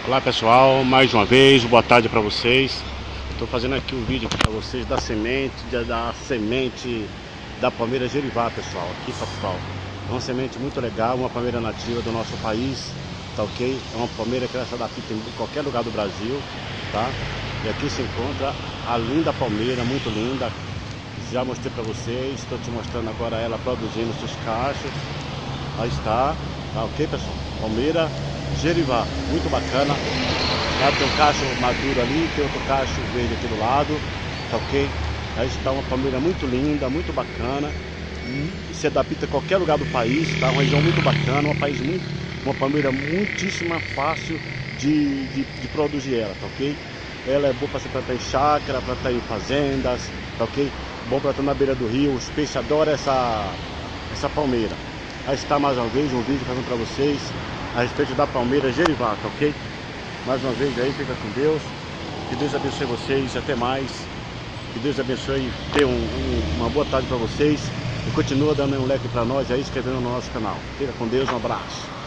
Olá pessoal, mais uma vez, boa tarde para vocês. Estou fazendo aqui um vídeo para vocês da semente da palmeira Gerivá, pessoal, aqui pessoal. É uma semente muito legal, uma palmeira nativa do nosso país, tá ok? É uma palmeira que se adapta em qualquer lugar do Brasil, tá? E aqui se encontra a linda palmeira, muito linda. Já mostrei para vocês, estou te mostrando agora ela produzindo seus cachos. Aí está, tá ok pessoal? Palmeira Gerivá, muito bacana. Tá, tem um cacho maduro ali, tem outro cacho verde aqui do lado, tá ok? Aí está uma palmeira muito linda, muito bacana. E se adapta a qualquer lugar do país, tá? Uma região muito bacana, uma palmeira muitíssima fácil de produzir ela, tá ok? Ela é boa para você plantar em chácara, plantar em fazendas, tá ok? Bom para estar na beira do rio, os peixes adoram essa palmeira. Aí está mais uma vez um vídeo fazendo para vocês a respeito da palmeira Gerivá, tá ok? Mais uma vez aí, fica com Deus. Que Deus abençoe vocês, até mais. Que Deus abençoe, tenha uma boa tarde para vocês. E continua dando um like para nós aí, inscrevendo no nosso canal. Fica com Deus, um abraço.